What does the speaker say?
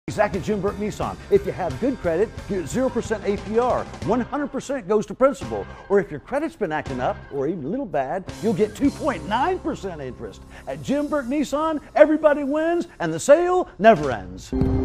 Zack and Jim Burke Nissan. If you have good credit, you get 0% APR. 100% goes to principal. Or if your credit's been acting up, or even a little bad, you'll get 2.9% interest. At Jim Burke Nissan, everybody wins and the sale never ends.